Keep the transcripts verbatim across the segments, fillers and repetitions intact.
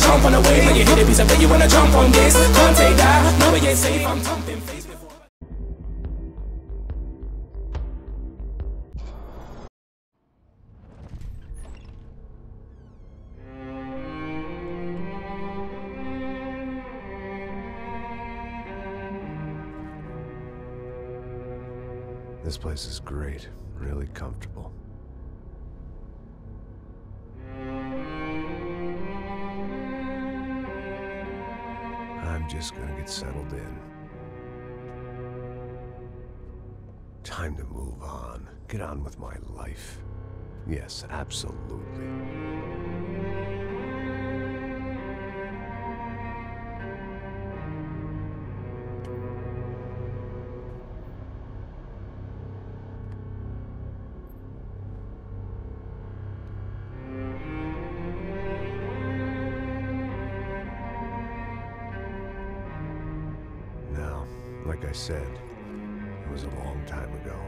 jump on the wave. When you hit a piece of it, you wanna jump on this. Can't take that, no, we ain't safe. I'm thumping face before. This place is great, really comfortable. I'm just gonna get settled in. Time to move on. Get on with my life. Yes, absolutely. Like I said, it was a long time ago.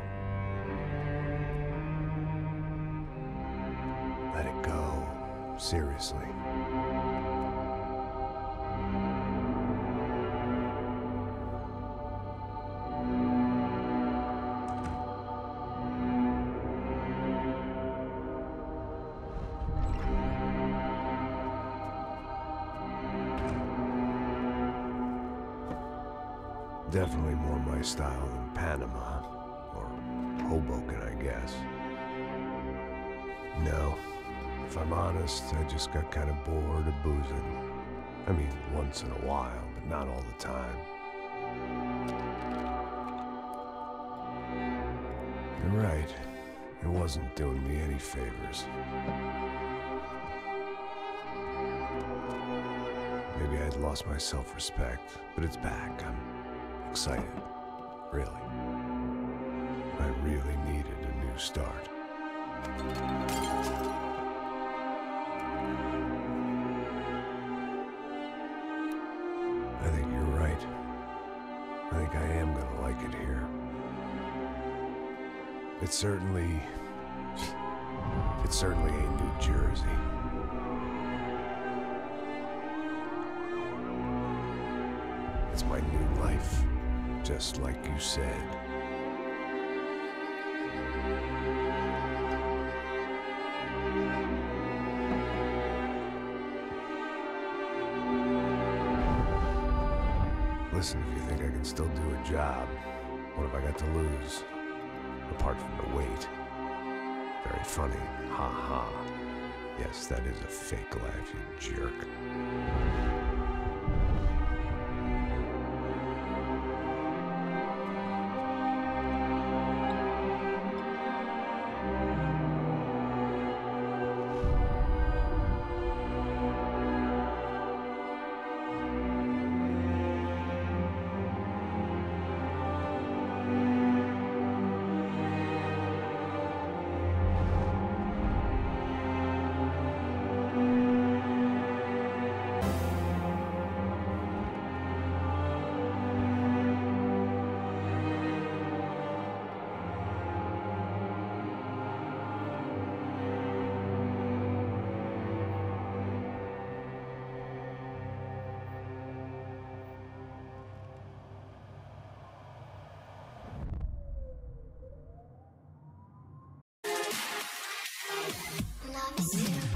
Let it go. Seriously. Definitely more my style than Panama, or Hoboken, I guess. No, if I'm honest, I just got kind of bored of boozing. I mean, once in a while, but not all the time. You're right, it wasn't doing me any favors. Maybe I'd lost my self-respect, but it's back. I'm excited, really. I really needed a new start. I think you're right. I think I am gonna like it here. It certainly... It certainly ain't New Jersey. It's my new life. Just like you said. Listen, if you think I can still do a job, what have I got to lose? Apart from the weight. Very funny. Ha ha. Yes, that is a fake laugh, you jerk. Love is you.